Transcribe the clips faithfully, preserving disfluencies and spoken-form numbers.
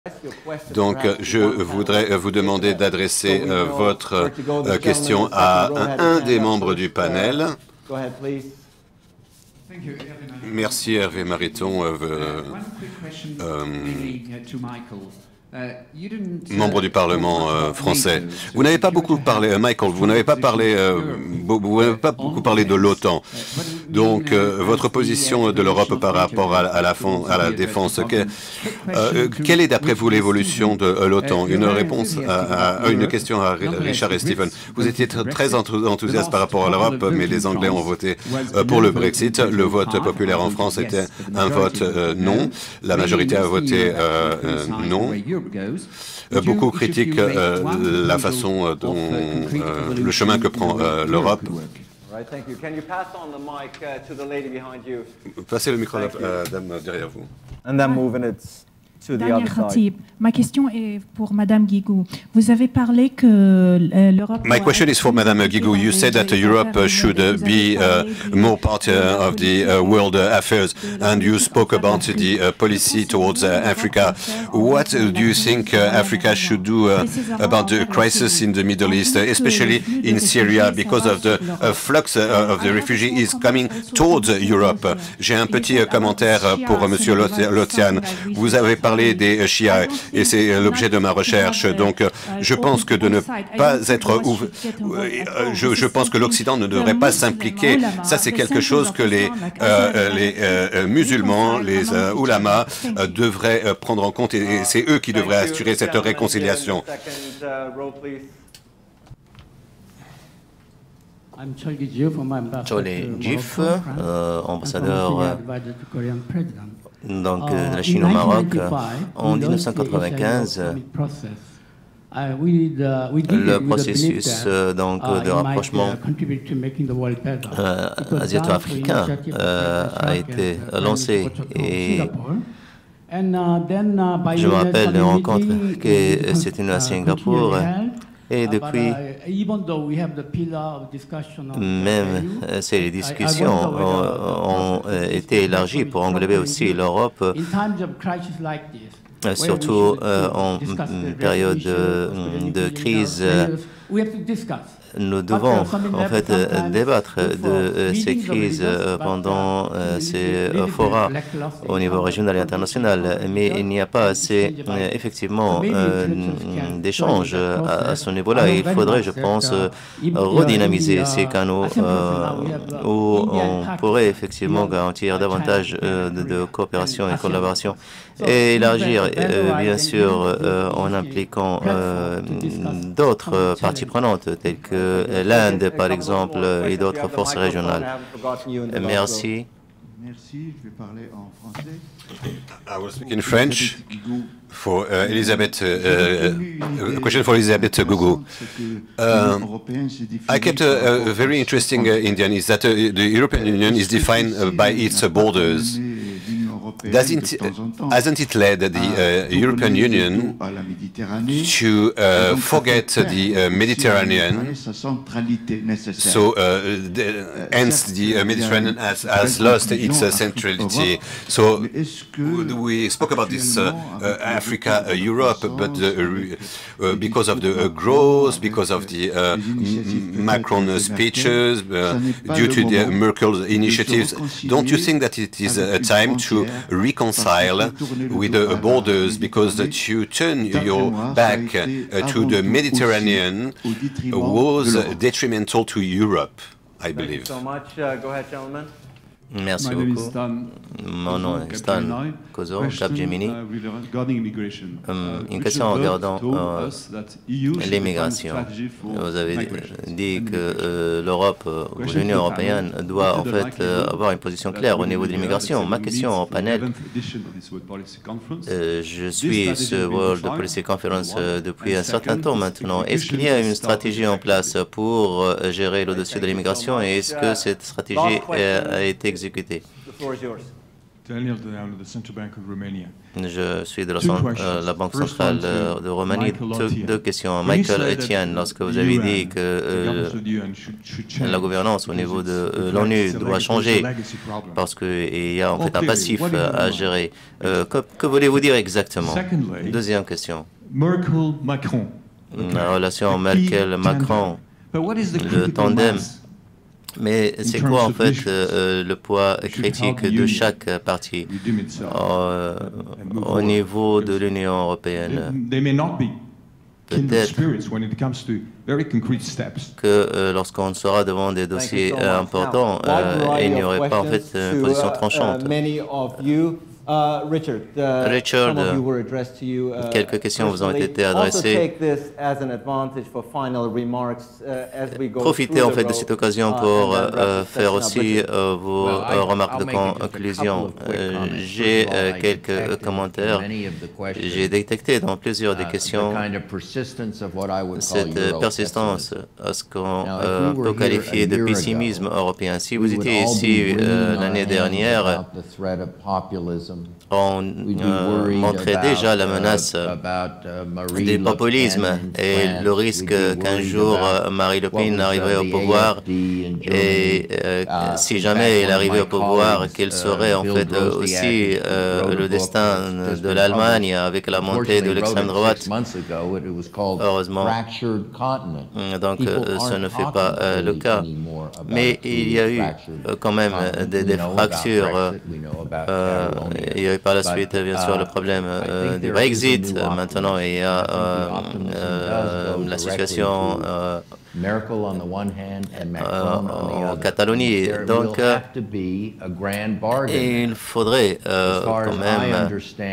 Donc, je voudrais vous demander d'adresser euh, votre euh, question à un, un des membres du panel. Merci Hervé Mariton, euh, euh, membre du Parlement euh, français. Vous n'avez pas beaucoup parlé, euh, Michael, vous n'avez pas parlé, euh, vous n'avez pas beaucoup parlé de l'OTAN. Donc, euh, votre position de l'Europe par rapport à, à, la, à la défense, que, euh, quelle est d'après vous l'évolution de euh, l'OTAN? Une réponse à, à, une question à Richard et Stephen. Vous étiez très enthousiaste par rapport à l'Europe, mais les Anglais ont voté euh, pour le Brexit. Le vote populaire en France était un vote euh, non. La majorité a voté euh, euh, non. Euh, beaucoup critiquent euh, la façon dont euh, le chemin que prend euh, l'Europe. Passez le micro à la dame derrière vous. And then moving it to the other side. Ma question est pour Madame Guigou. Vous avez parlé que euh, l'Europe... My question is for Madame Guigou. You said that Europe uh, should uh, be uh, more part uh, of the uh, world uh, affairs, and you spoke about the uh, policy towards uh, Africa. What uh, do you think uh, Africa should do uh, about the crisis in the Middle East, uh, especially in Syria, because of the uh, flux uh, of the refugees coming towards Europe? J'ai un petit uh, commentaire uh, pour uh, Monsieur Lotian. Vous avez parlé des uh, Chiites. Et c'est l'objet de ma recherche. Donc, je pense que de ne pas être ouvert, je, je pense que l'Occident ne devrait pas s'impliquer. Ça, c'est quelque chose que les, euh, les euh, musulmans, les euh, ulamas euh, devraient euh, prendre en compte, et, et c'est eux qui devraient assurer cette réconciliation. Chole Jif, euh, ambassadeur donc, de la Chine au Maroc. En mille neuf cent quatre-vingt-quinze, le processus donc, de rapprochement euh, asiato-africain euh, a été lancé et je me rappelle d'une rencontre que c'était à Singapour. Et depuis, même si les discussions ont, ont été élargies pour englober aussi l'Europe, surtout euh, en période de, de crise, nous devons en fait débattre de ces crises pendant ces forats au niveau régional et international, mais il n'y a pas assez effectivement d'échanges à ce niveau-là. Il faudrait, je pense, redynamiser ces canaux où on pourrait effectivement garantir davantage de coopération et collaboration et élargir, bien sûr, en impliquant d'autres parties prenantes telles que l'Inde, par exemple, et d'autres forces régionales. Merci. Merci, je vais parler en français. I will speak in French for uh, Elisabeth, uh, a question for Elisabeth Gugu. Uh, I kept a, a very interesting uh, Indian is that uh, the European Union is defined uh, by its uh, borders. Doesn't, hasn't it led the uh, European Union to uh, forget the uh, Mediterranean? So, uh, the, hence, the uh, Mediterranean has, has lost its uh, centrality. So, we spoke about this uh, uh, Africa, uh, Europe, but uh, uh, because of the uh, growth, because of the uh, Macron speeches, uh, due to the Merkel initiatives, don't you think that it is a time to reconcile with the borders, because that you turn your back uh, to the Mediterranean was detrimental to Europe, I believe. Thank you so much. Uh, go ahead, gentlemen. Merci beaucoup. Mon nom est Stan Kozo, Capgemini. Um, une question regardant euh, l'immigration. Vous avez dit que euh, l'Europe, euh, l'Union européenne, doit en fait euh, avoir une position claire au niveau de l'immigration. Ma question au panel, euh, je suis ce World Policy Conference euh, depuis un certain temps maintenant. Est-ce qu'il y a une stratégie en place pour euh, gérer le dossier de l'immigration et est-ce que cette stratégie euh, a été exécutée? Je suis de la, euh, la Banque centrale euh, de Roumanie. Deux, deux questions. Michael Etienne, lorsque vous avez dit que euh, la gouvernance au niveau de euh, l'ONU doit changer parce qu'il y a en fait un passif à gérer, euh, que, que voulez-vous dire exactement? Deuxième question. La relation Merkel-Macron, le tandem. Mais c'est quoi en fait euh, le poids critique de chaque parti euh, au niveau de l'Union européenne? Peut-être que euh, lorsqu'on sera devant des dossiers euh, importants, euh, il n'y aurait pas en fait une position tranchante. Uh, Richard, uh, Richard, some of you were addressed to you, uh, quelques questions vous ont été adressées. Profitez en fait de cette occasion pour euh, faire aussi euh, vos euh, remarques de conclusion. Euh, J'ai euh, quelques commentaires. J'ai détecté dans plusieurs des questions cette persistance à ce qu'on euh, peut qualifier de pessimisme européen. Si vous étiez ici euh, l'année dernière, on euh, montrait déjà la menace du populisme et le risque qu'un jour Marie Le Pen arriverait au pouvoir et euh, si jamais elle arrivait au pouvoir, quel serait en fait aussi euh, le destin de l'Allemagne avec la montée de l'extrême droite. Heureusement, donc ce ne fait pas euh, le cas. Mais il y a eu euh, quand même des, des fractures. Euh, il y a eu par la suite, bien sûr, le problème euh, du Brexit. Maintenant, il y a euh, euh, la situation euh, en Catalogne. Donc, euh, il faudrait euh, quand même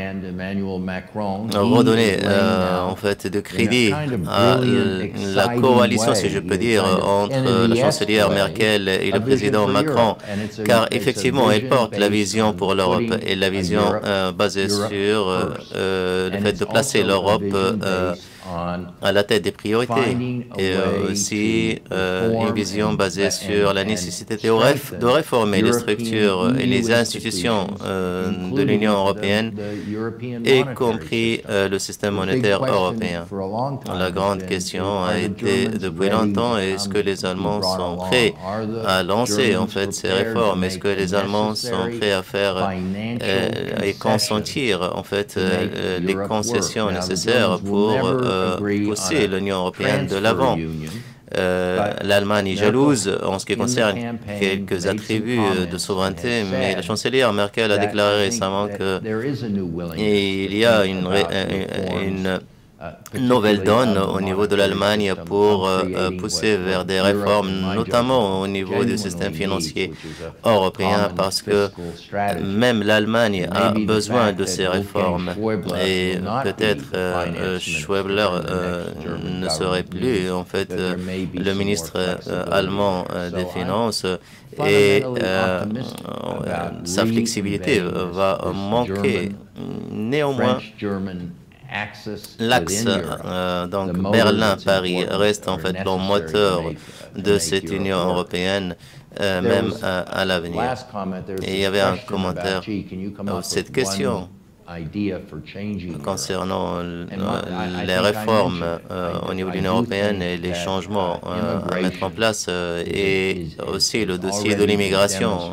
redonner euh, en fait de crédit à la coalition, si je peux dire, entre la chancelière Merkel et le président Macron, car effectivement, elle porte la vision pour l'Europe et la vision euh, basée sur euh, euh, le fait de placer l'Europe euh, à la tête des priorités et euh, aussi euh, une vision basée sur la nécessité de réformer les structures et les institutions euh, de l'Union européenne, y compris euh, le système monétaire européen. La grande question a été depuis longtemps, est-ce que les Allemands sont prêts à lancer en fait ces réformes? Est-ce que les Allemands sont prêts à faire euh, et consentir en fait euh, les concessions nécessaires pour euh, pousser l'Union européenne de l'avant? Euh, L'Allemagne est jalouse en ce qui concerne quelques attributs de souveraineté, mais la chancelière Merkel a déclaré récemment qu'il y a une, une nouvelle donne au niveau de l'Allemagne pour euh, pousser vers des réformes, notamment au niveau du système financier européen, parce que même l'Allemagne a besoin de ces réformes. Et peut-être euh, Schäuble euh, ne serait plus en fait euh, le ministre euh, allemand euh, des Finances et euh, sa flexibilité va manquer. Néanmoins, l'axe euh, donc Berlin-Paris reste en fait le moteur de cette Union européenne, euh, même à, à l'avenir. Et il y avait un commentaire à cette question concernant les réformes euh, au niveau de l'Union européenne et les changements euh, à mettre en place euh, et aussi le dossier de l'immigration.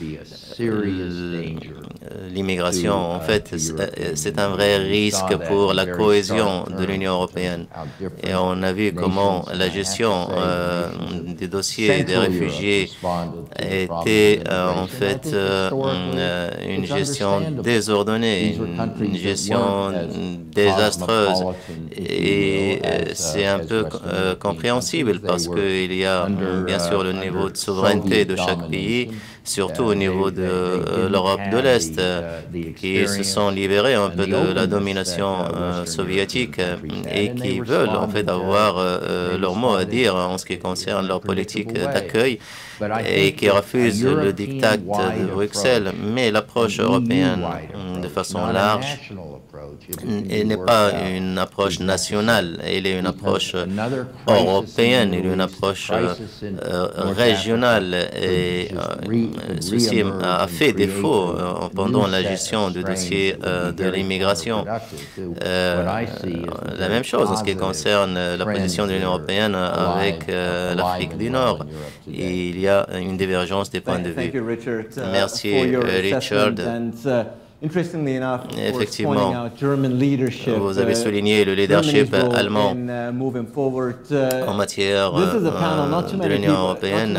L'immigration, en fait, c'est un vrai risque pour la cohésion de l'Union européenne. Et on a vu comment la gestion euh, des dossiers des réfugiés était euh, en fait euh, une gestion désordonnée, une gestion désastreuse. Et c'est un peu euh, compréhensible parce qu'il y a bien sûr le niveau de souveraineté de chaque pays, surtout au niveau de euh, l'Europe de l'Est, euh, qui se sont libérés un peu de la domination euh, soviétique euh, et qui veulent en fait avoir euh, leur mot à dire en ce qui concerne leur politique d'accueil et qui refusent le diktat de Bruxelles. Mais l'approche européenne, de façon large, il n'est pas une approche nationale, il est une approche européenne, il est une approche euh, régionale. Et euh, ceci a fait défaut euh, pendant la gestion du dossier euh, de l'immigration. Euh, la même chose en ce qui concerne la position de l'Union européenne avec euh, l'Afrique du Nord. Il y a une divergence des points de vue. Merci, Richard. Effectivement, vous avez souligné le leadership allemand en matière de l'Union européenne.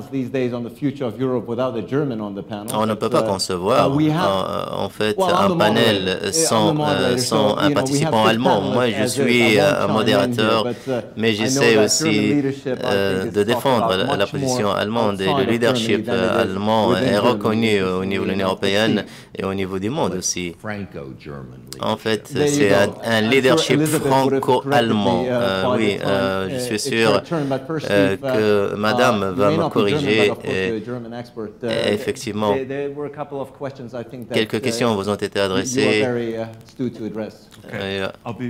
On ne peut pas concevoir en fait un panel sans, sans un participant allemand. Moi, je suis un modérateur, mais j'essaie aussi de défendre la position allemande. Et le leadership allemand est reconnu au niveau de l'Union européenne et au niveau du monde aussi. En fait, c'est un, un leadership franco-allemand. Euh, oui, euh, je suis sûr euh, que Madame va me corriger. Et, et effectivement, quelques questions vous ont été adressées. Euh,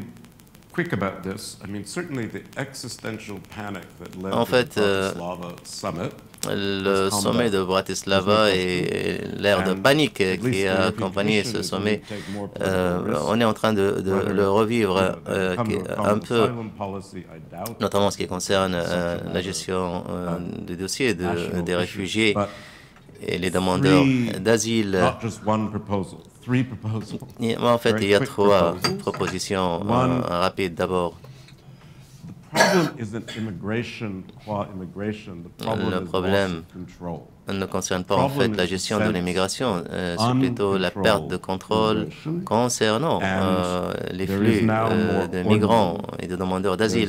en fait, euh, le sommet de Bratislava et l'ère de panique qui a accompagné ce sommet, euh, on est en train de, de le revivre euh, un peu, notamment en ce qui concerne euh, la gestion euh, des dossiers de, des réfugiés et les demandeurs d'asile. En fait, il y a trois propositions euh, rapides. D'abord, le problème ne concerne pas en fait la gestion de l'immigration, euh, c'est plutôt la perte de contrôle concernant euh, les flux euh, de migrants et de demandeurs d'asile.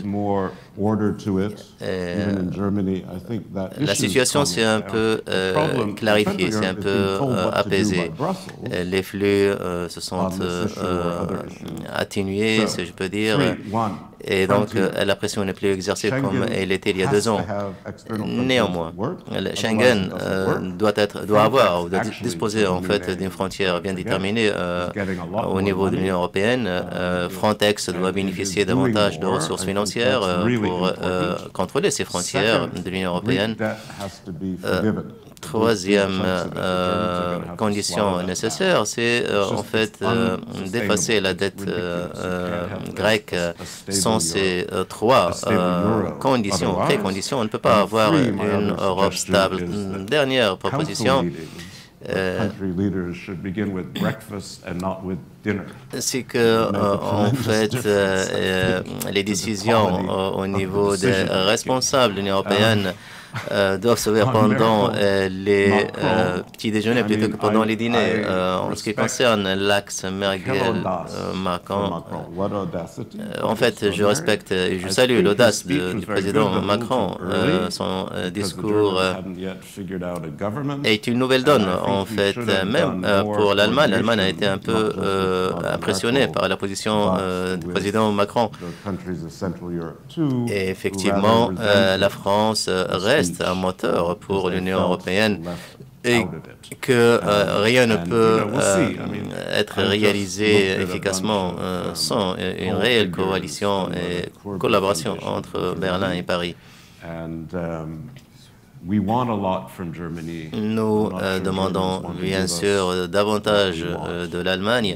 La situation s'est un peu euh, clarifiée, c'est un peu euh, apaisée. Les flux euh, se sont euh, atténués, si je peux dire. Et donc, euh, la pression n'est plus exercée comme elle était il y a deux ans. Néanmoins, Schengen euh, doit être, doit avoir, ou doit disposer en fait d'une frontière bien déterminée euh, au niveau de l'Union européenne. Euh, Frontex doit bénéficier davantage de ressources financières euh, pour euh, contrôler ces frontières de l'Union européenne. Euh, Troisième euh, condition nécessaire, c'est euh, en fait euh, d'effacer la dette euh, euh, grecque. Sans ces euh, trois euh, conditions, préconditions, on ne peut pas avoir une Europe stable. Dernière proposition. Euh, c'est que, euh, en fait, euh, euh, les décisions euh, au niveau des responsables de l'Union européenne Euh, doivent se faire pendant euh, les euh, petits déjeuners plutôt que pendant les dîners. Euh, en ce qui concerne l'axe Merkel-Macron, euh, en fait, je respecte et je salue l'audace du président Macron. Euh, son euh, discours euh, est une nouvelle donne, en fait, même euh, pour l'Allemagne. L'Allemagne a été un peu euh, impressionnée par la position euh, du président Macron. Et effectivement, euh, la France reste un moteur pour l'Union européenne et que euh, rien ne peut euh, être réalisé efficacement euh, sans une réelle coalition et collaboration entre Berlin et Paris. Nous euh, demandons bien sûr davantage euh, de l'Allemagne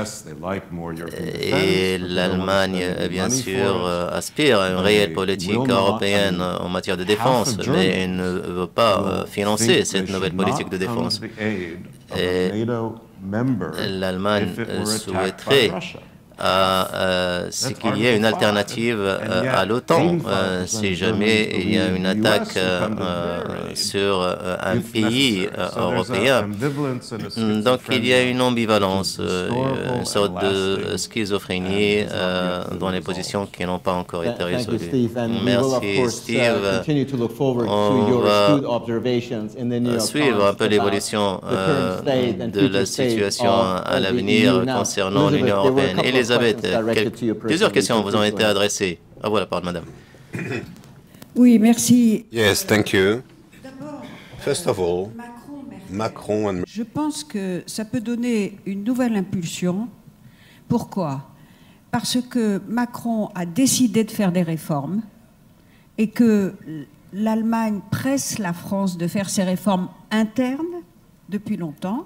et l'Allemagne bien sûr euh, aspire à une réelle politique européenne en matière de défense, mais elle ne veut pas euh, financer cette nouvelle politique de défense. Et l'Allemagne euh, souhaiterait à euh, ce qu'il y ait une alternative euh, à l'OTAN euh, si jamais il y a une attaque euh, sur euh, un pays euh, européen. Donc il y a une ambivalence, euh, une sorte de schizophrénie euh, dans les positions qui n'ont pas encore été résolues. Merci Steve. On va suivre un peu l'évolution euh, de la situation à l'avenir concernant l'Union européenne. Et les Quelques, plusieurs questions vous ont été adressées. À vous la parole, madame. Oui, merci. Yes, thank you. First of all, Macron and... Je pense que ça peut donner une nouvelle impulsion Pourquoi? Parce que Macron a décidé de faire des réformes et que l'Allemagne presse la France de faire ses réformes internes depuis longtemps.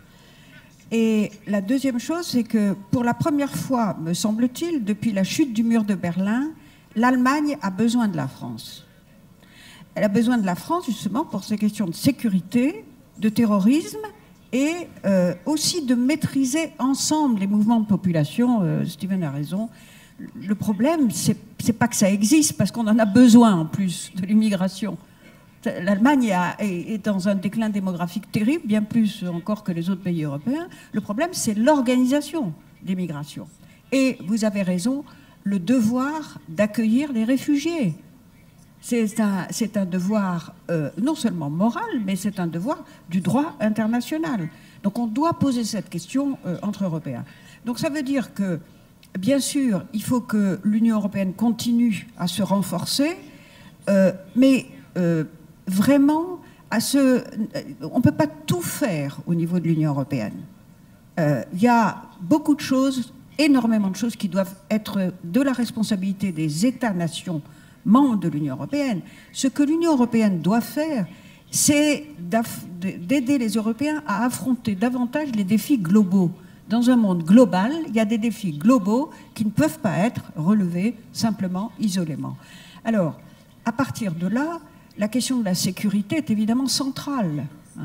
Et la deuxième chose, c'est que pour la première fois, me semble-t-il, depuis la chute du mur de Berlin, l'Allemagne a besoin de la France. Elle a besoin de la France justement pour ces questions de sécurité, de terrorisme et euh, aussi de maîtriser ensemble les mouvements de population. Euh, Steven a raison. Le problème, c'est c'est pas que ça existe, parce qu'on en a besoin en plus de l'immigration. L'Allemagne est, est dans un déclin démographique terrible, bien plus encore que les autres pays européens. Le problème, c'est l'organisation des migrations. Et vous avez raison, le devoir d'accueillir les réfugiés. C'est un, c'est un devoir euh, non seulement moral, mais c'est un devoir du droit international. Donc on doit poser cette question euh, entre Européens. Donc ça veut dire que, bien sûr, il faut que l'Union européenne continue à se renforcer, euh, mais euh, vraiment, à ce, on ne peut pas tout faire au niveau de l'Union européenne. Euh, il y a beaucoup de choses, énormément de choses qui doivent être de la responsabilité des États-nations membres de l'Union européenne. Ce que l'Union européenne doit faire, c'est d'aider les Européens à affronter davantage les défis globaux. Dans un monde global, il y a des défis globaux qui ne peuvent pas être relevés simplement, isolément. Alors, à partir de là, la question de la sécurité est évidemment centrale.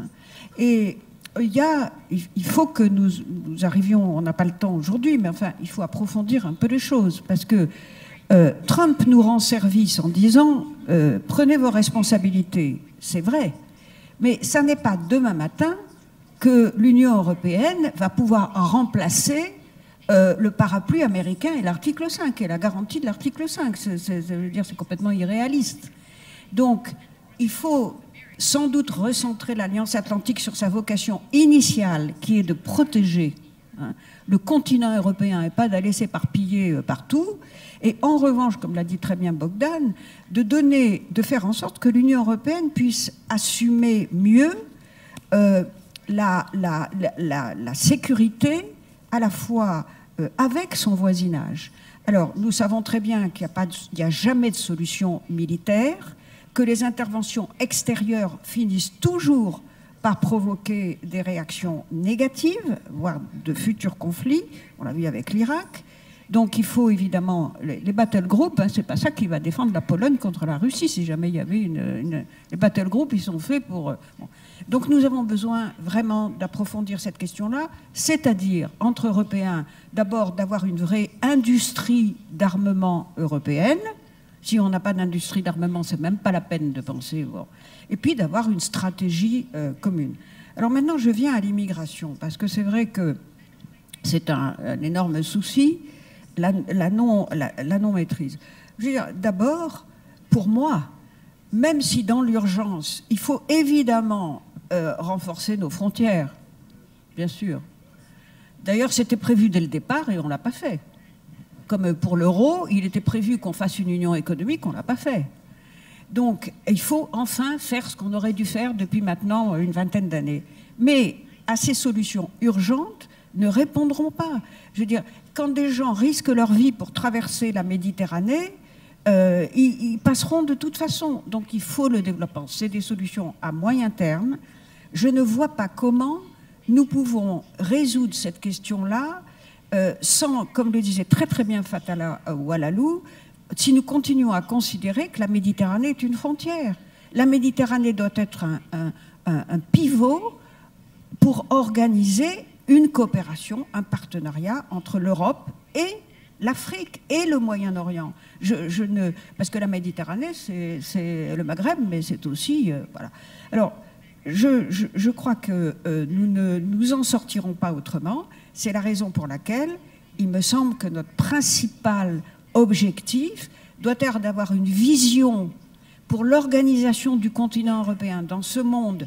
Et il, y a, il faut que nous, nous arrivions, on n'a pas le temps aujourd'hui, mais enfin, il faut approfondir un peu les choses, parce que euh, Trump nous rend service en disant euh, « prenez vos responsabilités », c'est vrai, mais ça n'est pas demain matin que l'Union européenne va pouvoir remplacer euh, le parapluie américain et l'article cinq, et la garantie de l'article cinq. C'est, c'est, je veux dire, c'est complètement irréaliste. Donc, il faut sans doute recentrer l'Alliance Atlantique sur sa vocation initiale, qui est de protéger hein, le continent européen et pas d'aller s'éparpiller euh, partout. Et en revanche, comme l'a dit très bien Bogdan, de donner, de faire en sorte que l'Union européenne puisse assumer mieux euh, la, la, la, la sécurité à la fois euh, avec son voisinage. Alors, nous savons très bien qu'il n'y a, a jamais de solution militaire, que les interventions extérieures finissent toujours par provoquer des réactions négatives, voire de futurs conflits. On l'a vu avec l'Irak. Donc il faut évidemment, les, les battle groups, hein, c'est pas ça qui va défendre la Pologne contre la Russie, si jamais il y avait une... une les battle groups, ils sont faits pour... Bon. Donc nous avons besoin vraiment d'approfondir cette question-là, c'est-à-dire, entre Européens, d'abord d'avoir une vraie industrie d'armement européenne. Si on n'a pas d'industrie d'armement, c'est même pas la peine de penser... Bon. Et puis d'avoir une stratégie euh, commune. Alors maintenant, je viens à l'immigration, parce que c'est vrai que c'est un, un énorme souci, la, la non-maîtrise. La, la d'abord, pour moi, même si dans l'urgence, il faut évidemment euh, renforcer nos frontières, bien sûr. D'ailleurs, c'était prévu dès le départ et on ne l'a pas fait. Comme pour l'euro, il était prévu qu'on fasse une union économique, on ne l'a pas fait. Donc, il faut enfin faire ce qu'on aurait dû faire depuis maintenant une vingtaine d'années. Mais à ces solutions urgentes ne répondront pas. Je veux dire, quand des gens risquent leur vie pour traverser la Méditerranée, euh, ils, ils passeront de toute façon. Donc, il faut le développement. C'est des solutions à moyen terme. Je ne vois pas comment nous pouvons résoudre cette question-là euh, sans, comme le disait très très bien Fatala Oualalou, si nous continuons à considérer que la Méditerranée est une frontière. La Méditerranée doit être un, un, un, un pivot pour organiser une coopération, un partenariat entre l'Europe et l'Afrique et le Moyen-Orient. Je, je ne, parce que la Méditerranée, c'est le Maghreb, mais c'est aussi... Euh, voilà. Alors, je, je, je crois que euh, nous ne nous en sortirons pas autrement. C'est la raison pour laquelle il me semble que notre principal objectif doit être d'avoir une vision pour l'organisation du continent européen dans ce monde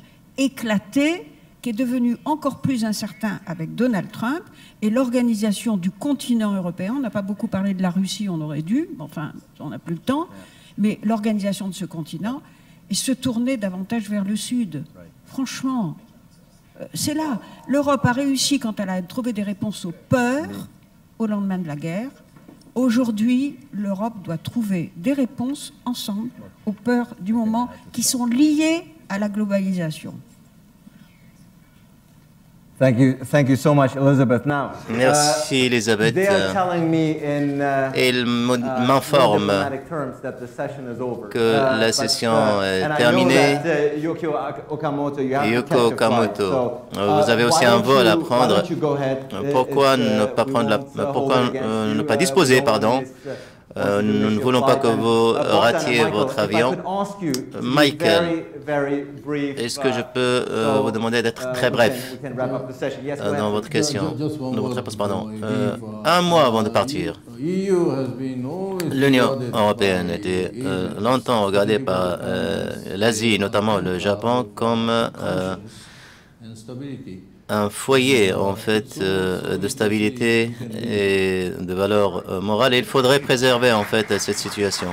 éclaté qui est devenu encore plus incertain avec Donald Trump, et l'organisation du continent européen. On n'a pas beaucoup parlé de la Russie, on aurait dû, enfin, on n'a plus le temps, mais l'organisation de ce continent, et se tourner davantage vers le sud. Franchement, c'est là. L'Europe a réussi, quand elle a trouvé des réponses aux peurs, au lendemain de la guerre. Aujourd'hui, l'Europe doit trouver des réponses ensemble aux peurs du moment qui sont liées à la globalisation. Thank you, thank you so much, Elizabeth. Now, Merci, uh, Elisabeth. They are telling me in, uh, Il m'informe que la session est terminée. Uh, Yoko Okamoto, you have Yoko to catch a Okamoto, flight. So, vous avez uh, aussi why un don't vol à you- prendre. why don't you go ahead? Pourquoi It's, uh, ne pas we prendre la, won't, uh, pourquoi hold it against euh, you. ne pas Uh, disposer, the pardon. moment is, uh, Euh, want you to nous make ne your voulons pas flight. que And, vous uh, Bogdan ratiez and Michael, votre if I avion. could ask you to be Michael, very, very brief, est-ce que je uh, peux euh, so, vous demander d'être uh, très we bref can- we can wrap up the session. Yes, euh, go dans ahead. votre question, Just one dans votre word réponse, pardon. before I Euh, leave, uh, un mois avant de uh, partir. E U has been always L'Union regarded européenne by était euh, Asians, longtemps regardée specifically par euh, Japan, l'Asie, notamment le uh, Japon, comme euh, conscience and stability. un foyer en fait euh, de stabilité et de valeur euh, morale. Et il faudrait préserver en fait cette situation.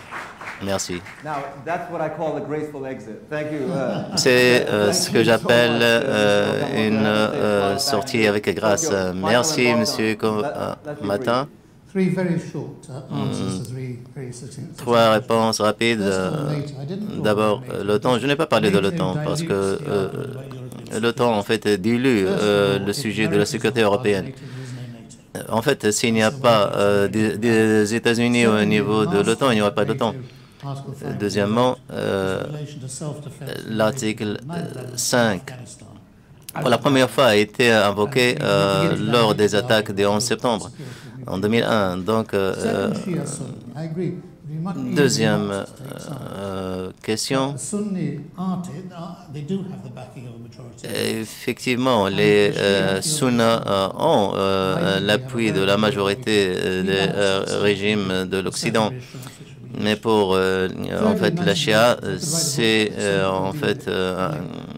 Merci. Now, that's what I call a graceful exit. Thank you. uh, C'est euh, thank ce you que so j'appelle much, uh, euh, Mister une Okamoto. euh, Back sortie to avec grâce. Tokyo. Michael Merci, and Monsieur Bogdan. Co- Let- euh, let's be Matin. Three very short uh, answers to three very succinct. Trois réponses rapides. First of all, Euh, NATO. I didn't talk D'abord, about euh, NATO. l'OTAN. Je n'ai pas parlé de NATO l'OTAN parce que dilutes the euh, argument about European l'OTAN en fait dilue First of euh, all, le if sujet de la America's sécurité not part of européenne. NATO, there is no NATO. En fait, s'il n'y a pas euh, des, des États-Unis au niveau de l'OTAN, il n'y aura pas d'OTAN. Article five Deuxièmement, euh, in relation to self-defense l'article nine eleven cinq, Afghanistan. pour la première fois, a été invoqué euh, lors des attaques du onze septembre en deux mille un. Donc, euh, Second, Shia Sunni. I agree. It'd be much easier deuxième not to take sides. euh, question. The Sunni aren't it? Uh, They do have the backing of a majority. Effectivement, les euh, Sunnas euh, ont euh, l'appui de la majorité euh, des euh, régimes de l'Occident. Mais pour euh, en fait la Shia, c'est euh, en fait euh,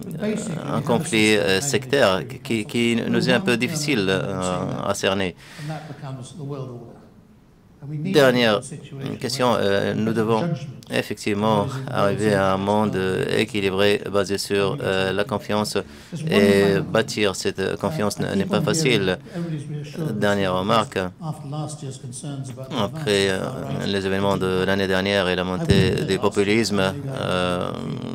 un, un conflit euh, sectaire qui, qui nous est un peu difficile euh, à cerner. And that becomes the world order. And we need Dernière a situation question, where euh, nous devons judgment effectivement arriver à un monde euh, équilibré basé sur euh, la confiance et bâtir cette confiance I n'est keep pas on facile. hearing everybody's reassured Dernière remarque. after last year's concerns about the Après advance of euh, far right. les événements de l'année dernière et la montée des populismes, euh,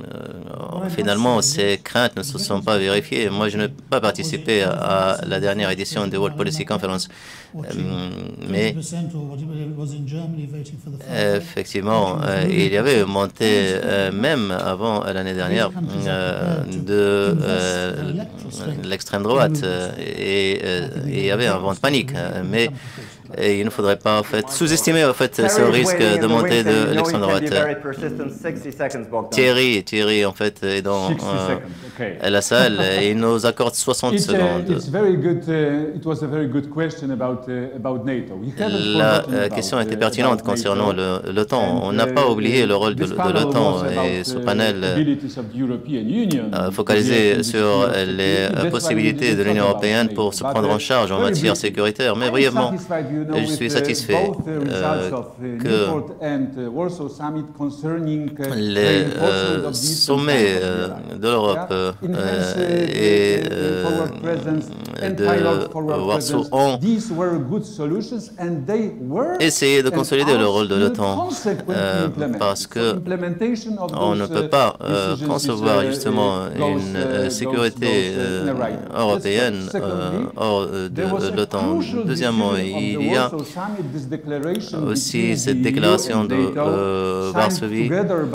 euh, finalement, ces craintes ne se sont pas vérifiées. Moi, je n'ai pas participé à, à la dernière édition de World Policy Conference, euh, mais twenty percent or whatever it was in Germany voting for the far right. effectivement, euh, il y avait une montée, euh, même avant l'année dernière, euh, de euh, l'extrême droite euh, et euh, il y avait un vent de panique. euh, Mais et il ne faudrait pas en fait sous-estimer en fait ce risque de montée de l'extrême droite. Thierry, Thierry en fait est dans euh, la salle et il nous accorde soixante secondes. La euh, question était pertinente concernant l'OTAN. On n'a pas oublié le rôle de, de l'OTAN et ce panel euh, focalisé sur les euh, possibilités de l'Union européenne pour se prendre en charge en matière sécuritaire. Mais brièvement, je suis satisfait euh, que les euh, sommets euh, de l'Europe euh, et euh, de Warsaw ont essayé de consolider le rôle de l'OTAN euh, parce que on ne peut pas euh, concevoir justement une euh, sécurité euh, européenne euh, hors de l'OTAN. Deuxièmement, il y a aussi cette déclaration de euh, Varsovie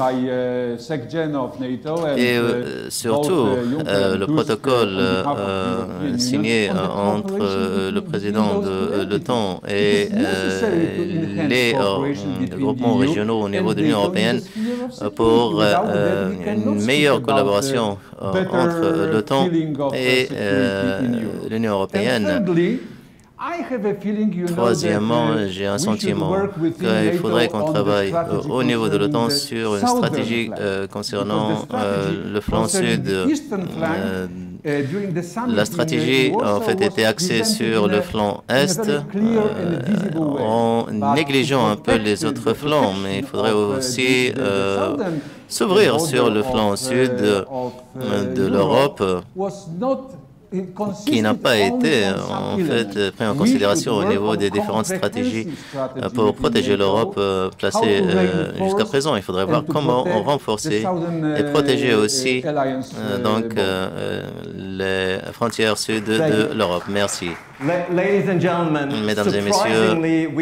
et euh, surtout euh, le protocole euh, signé entre euh, le président de l'OTAN et euh, les euh, groupements régionaux au niveau de l'Union européenne pour euh, une meilleure collaboration euh, entre l'OTAN et euh, l'Union européenne. Troisièmement, j'ai un sentiment qu'il faudrait qu'on travaille euh, au niveau de l'OTAN sur une stratégie euh, concernant euh, le flanc sud. Euh, la stratégie en fait était axée sur le flanc est euh, en négligeant un peu les autres flancs, mais il faudrait aussi euh, s'ouvrir sur le flanc sud de l'Europe. qui n'a pas été en fait pris en considération au niveau des différentes stratégies pour protéger l'Europe placées jusqu'à présent. Il faudrait voir comment on renforcer et protéger aussi euh, donc euh, les frontières sud de l'Europe. Merci. Mesdames et messieurs,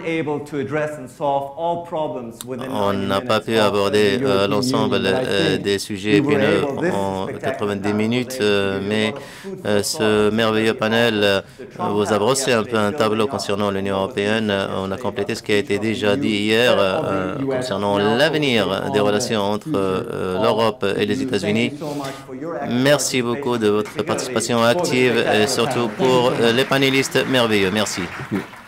on n'a pas pu aborder euh, l'ensemble euh, des sujets épineux en quatre-vingt-dix minutes, euh, mais euh, ce merveilleux panel euh, vous a brossé un peu un tableau concernant l'Union européenne. On a complété ce qui a été déjà dit hier euh, concernant l'avenir des relations entre euh, l'Europe et les États-Unis. Merci beaucoup de votre participation active et surtout pour euh, les panélistes merveilleux. Merci.